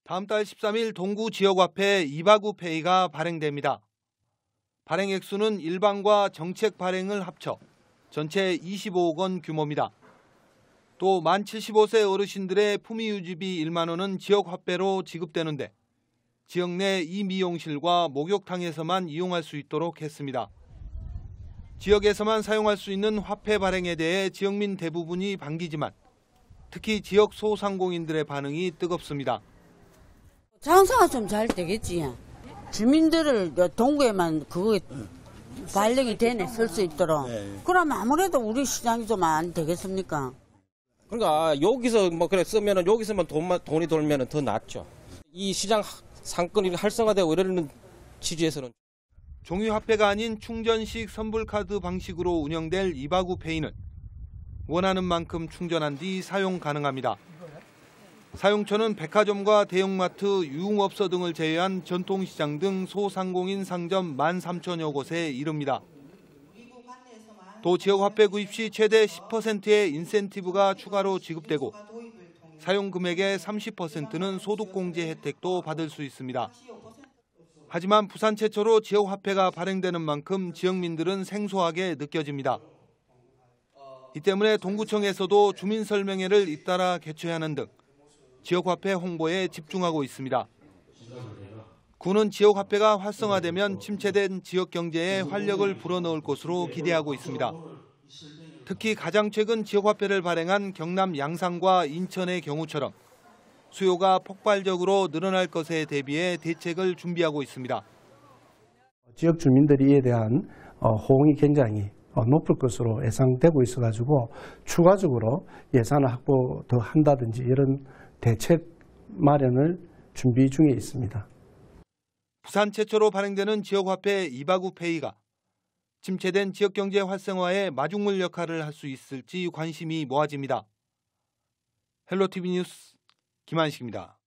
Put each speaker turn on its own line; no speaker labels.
다음 달 13일 동구 지역화폐 이바구페이가 발행됩니다. 발행 액수는 일반과 정책 발행을 합쳐 전체 25억 원 규모입니다. 또 만 75세 어르신들의 품위유지비 1만 원은 지역화폐로 지급되는데 지역 내 이 미용실과 목욕탕에서만 이용할 수 있도록 했습니다. 지역에서만 사용할 수 있는 화폐 발행에 대해 지역민 대부분이 반기지만 특히 지역 소상공인들의 반응이 뜨겁습니다.
장사가 좀 잘 되겠지. 주민들을 동구에만 그거 발령이 되네, 쓸 수 있도록. 네. 그럼 아무래도 우리 시장이 좀 안 되겠습니까?
그러니까 여기서 뭐 그래 쓰면은 여기서만 돈이 돌면은 더 낫죠. 이 시장 상권이 활성화되고 이러는 취지에서는.
종이화폐가 아닌 충전식 선불카드 방식으로 운영될 이바구페이는 원하는 만큼 충전한 뒤 사용 가능합니다. 사용처는 백화점과 대형마트, 유흥업소 등을 제외한 전통시장 등 소상공인 상점 13,000여 곳에 이릅니다. 또 지역화폐 구입 시 최대 10%의 인센티브가 추가로 지급되고 사용 금액의 30%는 소득공제 혜택도 받을 수 있습니다. 하지만 부산 최초로 지역화폐가 발행되는 만큼 지역민들은 생소하게 느껴집니다. 이 때문에 동구청에서도 주민설명회를 잇따라 개최하는 등 지역화폐 홍보에 집중하고 있습니다. 구는 지역화폐가 활성화되면 침체된 지역 경제에 활력을 불어넣을 것으로 기대하고 있습니다. 특히 가장 최근 지역화폐를 발행한 경남 양산과 인천의 경우처럼 수요가 폭발적으로 늘어날 것에 대비해 대책을 준비하고 있습니다.
지역 주민들이 이에 대한 호응이 굉장히 높을 것으로 예상되고 있어가지고 추가적으로 예산을 확보 더 한다든지 이런 대책 마련을 준비 중에 있습니다.
부산 최초로 발행되는 지역화폐 이바구페이가 침체된 지역경제 활성화에 마중물 역할을 할 수 있을지 관심이 모아집니다. 헬로티비 뉴스 김한식입니다.